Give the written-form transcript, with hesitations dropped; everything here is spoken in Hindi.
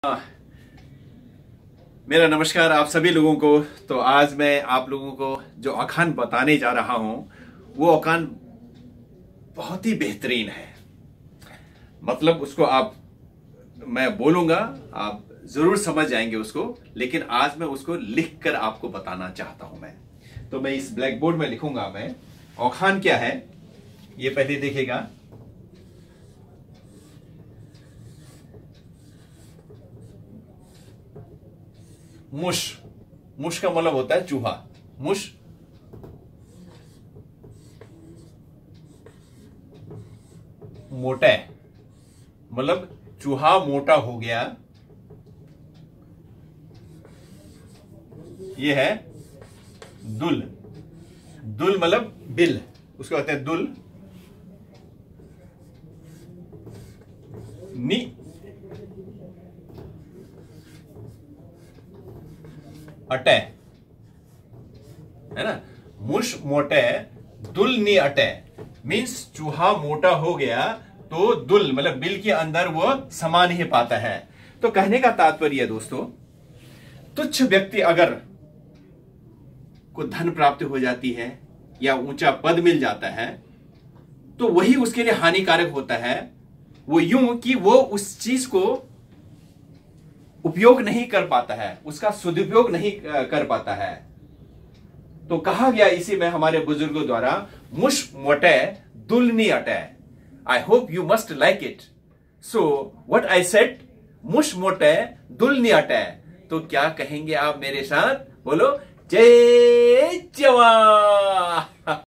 मेरा नमस्कार आप सभी लोगों को। तो आज मैं आप लोगों को जो अखान बताने जा रहा हूं वो अखान बहुत ही बेहतरीन है। मतलब उसको मैं बोलूंगा, आप जरूर समझ जाएंगे उसको, लेकिन आज मैं उसको लिख कर आपको बताना चाहता हूं। तो मैं इस ब्लैक बोर्ड में लिखूंगा। मैं अखान क्या है ये पहले देखिएगा। मुश, मुश का मतलब होता है चूहा। मुश मोटा है, मतलब चूहा मोटा हो गया। ये है दुल। दुल मतलब बिल, उसको कहते हैं दुल। नी अटे है ना। मुश मोटे दुल नी अटे मीन्स चूहा मोटा हो गया तो दुल मतलब बिल के अंदर वो समा नहीं पाता है। तो कहने का तात्पर्य दोस्तों, तुच्छ व्यक्ति अगर को धन प्राप्त हो जाती है या ऊंचा पद मिल जाता है तो वही उसके लिए हानिकारक होता है। वो यूं कि वो उस चीज को उपयोग नहीं कर पाता है, उसका सदुपयोग नहीं कर पाता है। तो कहा गया इसी में हमारे बुजुर्गों द्वारा, मुश मोटे दुल नी अटे। I hope you must like it. So what I said, मुश मोटे दुल नी अटे। तो क्या कहेंगे आप मेरे साथ? बोलो, जय जवान।